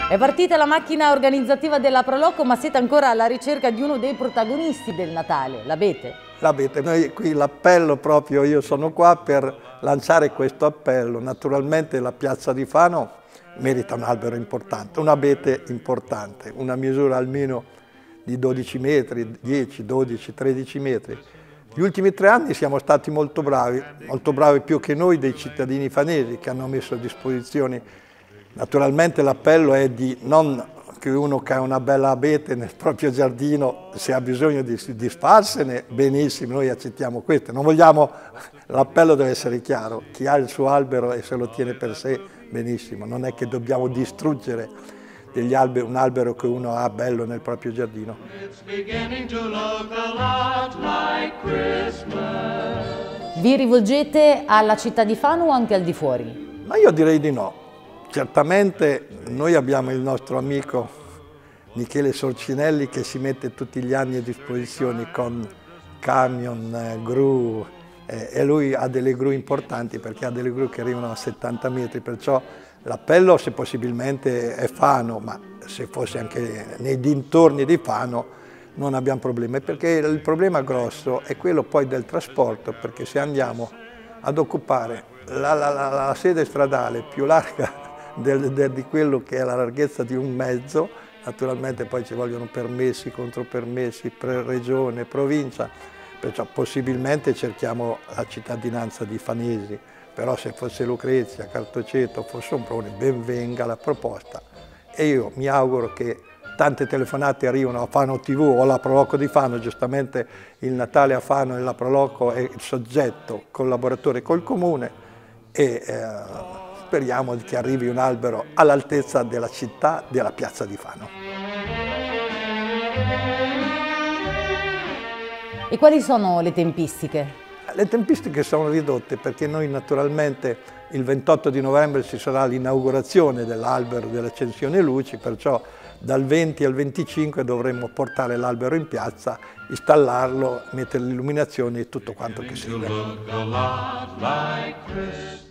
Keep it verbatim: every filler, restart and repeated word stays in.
È partita la macchina organizzativa della Proloco, ma siete ancora alla ricerca di uno dei protagonisti del Natale, l'Abete. L'Abete, noi qui l'appello proprio, io sono qua per lanciare questo appello. Naturalmente la piazza di Fano merita un albero importante, un abete importante, una misura almeno di dodici metri, dieci, dodici, tredici metri. Gli ultimi tre anni siamo stati molto bravi, molto bravi più che noi dei cittadini fanesi che hanno messo a disposizione. Naturalmente l'appello è di non che uno che ha una bella abete nel proprio giardino, se ha bisogno di disfarsene, benissimo, noi accettiamo questo. Non vogliamo, l'appello deve essere chiaro, chi ha il suo albero e se lo tiene per sé, benissimo, non è che dobbiamo distruggere degli alberi, un albero che uno ha bello nel proprio giardino. Vi rivolgete alla città di Fano o anche al di fuori? Ma io direi di no. Certamente noi abbiamo il nostro amico Michele Sorcinelli che si mette tutti gli anni a disposizione con camion, gru, eh, e lui ha delle gru importanti perché ha delle gru che arrivano a settanta metri, perciò l'appello se possibilmente è Fano, ma se fosse anche nei dintorni di Fano non abbiamo problemi, perché il problema grosso è quello poi del trasporto, perché se andiamo ad occupare la, la, la, la sede stradale più larga Del, del, di quello che è la larghezza di un mezzo, naturalmente poi ci vogliono permessi, contropermessi, pre regione, provincia, perciò possibilmente cerchiamo la cittadinanza di fanesi, però se fosse Lucrezia, Cartoceto, fosse un problema, ben venga la proposta. E io mi auguro che tante telefonate arrivino a Fano tivù o alla Proloco di Fano, giustamente il Natale a Fano e la Proloco è il soggetto collaboratore col Comune e eh, speriamo che arrivi un albero all'altezza della città, della piazza di Fano. E quali sono le tempistiche? Le tempistiche sono ridotte perché noi naturalmente il ventotto di novembre ci sarà l'inaugurazione dell'albero dell'Accensione Luci, perciò dal venti al venticinque dovremmo portare l'albero in piazza, installarlo, mettere l'illuminazione e tutto quanto che segue.